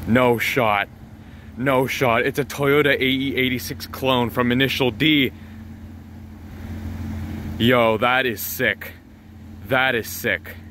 No shot. No shot. It's a Toyota AE86 clone from Initial D. Yo, that is sick. That is sick.